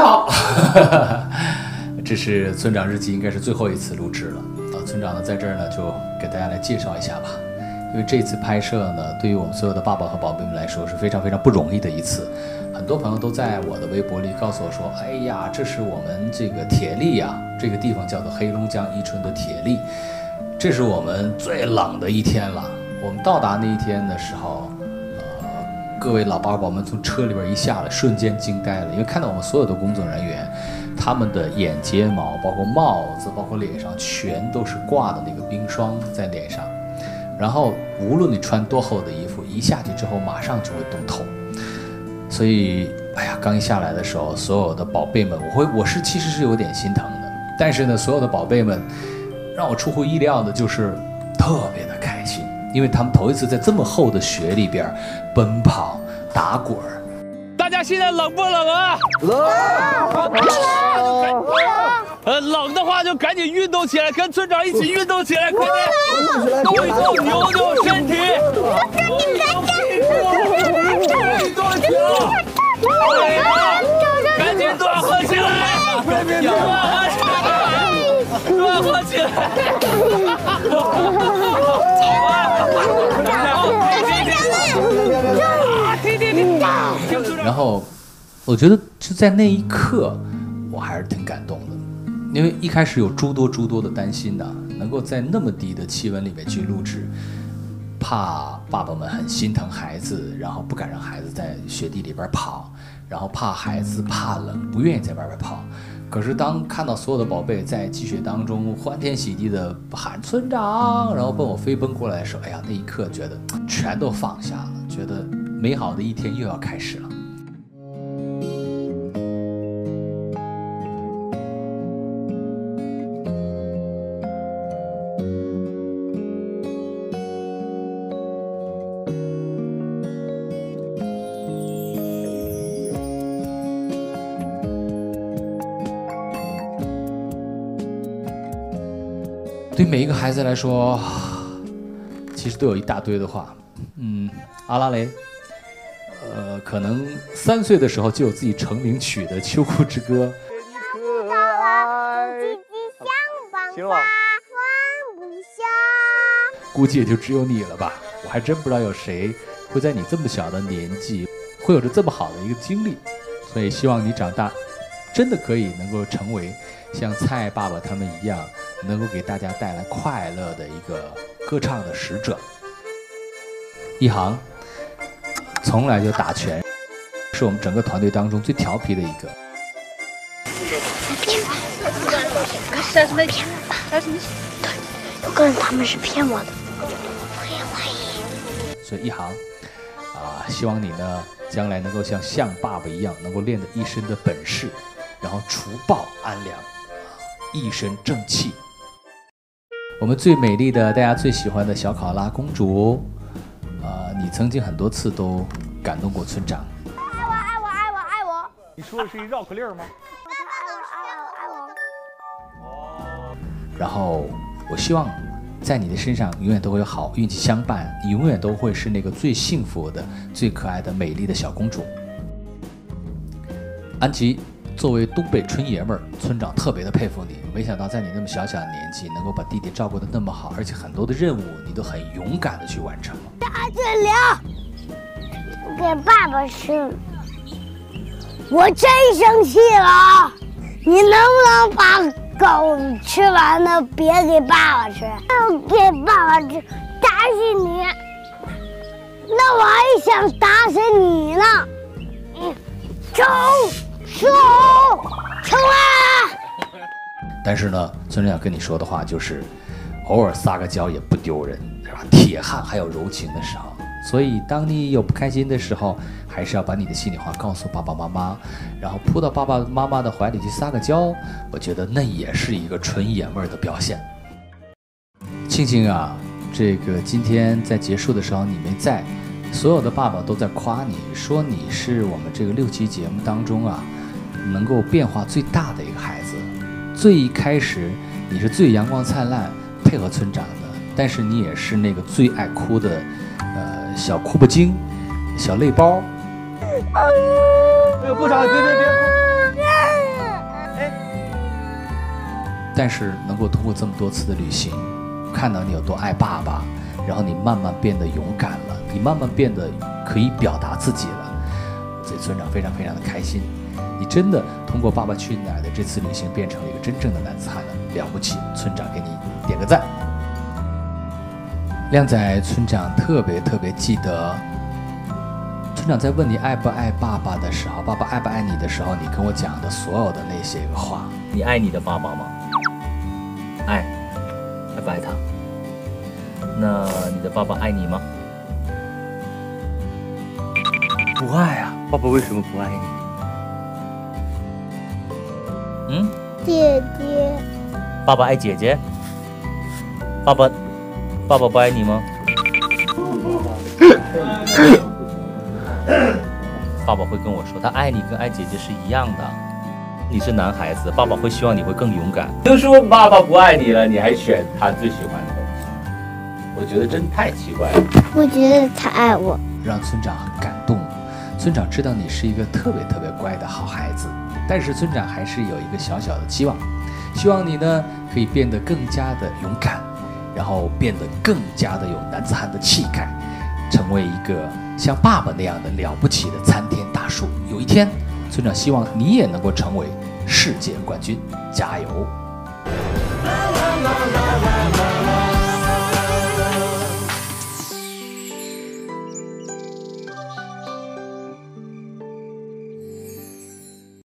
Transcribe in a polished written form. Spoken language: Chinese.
好，这是村长日记，应该是最后一次录制了。村长呢在这儿呢就给大家来介绍一下吧，因为这次拍摄呢，对于我们所有的爸爸和宝贝们来说是非常非常不容易的一次。很多朋友都在我的微博里告诉我说：“哎呀，这是我们这个铁力呀，这个地方叫做黑龙江伊春的铁力，这是我们最冷的一天了。我们到达那一天的时候。”各位老爸宝们从车里边一下来，瞬间惊呆了，因为看到我们所有的工作人员，他们的眼睫毛、包括帽子、包括脸上，全都是挂的那个冰霜在脸上。然后无论你穿多厚的衣服，一下去之后马上就会冻透。所以，哎呀，刚一下来的时候，所有的宝贝们，我其实是有点心疼的。但是呢，所有的宝贝们，让我出乎意料的就是特别的开心。因为他们头一次在这么厚的雪里边奔跑打滚儿。 大家现在冷不冷啊？冷。冷的话就赶紧运动起来，跟村长一起运动起来，快点！动一动，扭扭身体。运动起来！赶紧暖和起来！暖和起来！ 然后，我觉得就在那一刻，我还是挺感动的，因为一开始有诸多的担心呐，能够在那么低的气温里面去录制，怕爸爸们很心疼孩子，然后不敢让孩子在雪地里边跑，然后怕孩子怕冷，不愿意在外边跑。可是当看到所有的宝贝在积雪当中欢天喜地的喊村长，然后奔我飞奔过来的时候，哎呀，那一刻觉得全都放下了，觉得美好的一天又要开始了。对每一个孩子来说，其实都有一大堆的话。阿拉蕾，可能3岁的时候就有自己成名曲的《秋裤之歌》。行了，估计也就只有你了吧。我还真不知道有谁会在你这么小的年纪，会有着这么好的一个经历。所以希望你长大，真的可以能够成为像蔡爸爸他们一样，能够给大家带来快乐的一个歌唱的使者。一航从来就打拳，是我们整个团队当中最调皮的一个。 我告诉他们是骗我的，我也怀疑。 所以一航希望你呢将来能够像爸爸一样，能够练得一身的本事，然后除暴安良，一身正气。我们最美丽的，大家最喜欢的小考拉公主，你曾经很多次都感动过村长。 爱我！ 你说的是一绕口令吗？ 爱我。 然后我希望在你的身上永远都会有好运气相伴，你永远都会是那个最幸福的、最可爱的、美丽的小公主。安琪，作为东北纯爷们儿，村长特别的佩服你。没想到在你那么小的年纪，能够把弟弟照顾得那么好，而且很多的任务你都很勇敢的去完成了。 给爸爸吃，我真生气了！你能不能把狗吃完了，别给爸爸吃？要给爸爸吃，打死你！那我还想打死你呢！冲！ 但是呢，村长要跟你说的话就是，偶尔撒个娇也不丢人，是吧？铁汉还有柔情的时候，所以当你有不开心的时候，还是要把你的心里话告诉爸爸妈妈，然后扑到爸爸妈妈的怀里去撒个娇。我觉得那也是一个纯爷们儿的表现。庆庆啊，这个今天在结束的时候你没在，所有的爸爸都在夸你，说你是我们这个6期节目当中能够变化最大的一个孩子。最一开始你是最阳光灿烂配合村长的，但是你也是那个最爱哭的小哭不精小泪包。 不吵，别哭。 但是能够通过这么多次的旅行，看到你有多爱爸爸，然后你慢慢变得勇敢了，你慢慢变得可以表达自己了，所以村长非常非常的开心。你真的通过《爸爸去哪儿》的这次旅行变成了一个真正的男子汉了，了不起！村长给你点个赞。靓仔村长特别记得，村长在问你爱不爱爸爸的时候，爸爸爱不爱你的时候，你跟我讲的所有的那些个话。 你爱你的爸爸吗？爱不爱他？那你的爸爸爱你吗？不爱啊！爸爸为什么不爱你？ 姐姐， 爸爸爱姐姐。爸爸不爱你吗？爸爸会跟我说，他爱你跟爱姐姐是一样的。你是男孩子，爸爸会希望你会更勇敢。就说爸爸不爱你了，你还选他最喜欢的东西，我觉得真太奇怪了。 我觉得他爱我， 让村长很感动。村长知道你是一个特别乖的好孩子，但是村长还是有一个小小的期望，希望你呢可以变得更加的勇敢，然后变得更加的有男子汉的气概，成为一个像爸爸那样的了不起的参天大树。有一天，村长希望你也能够成为世界冠军，加油！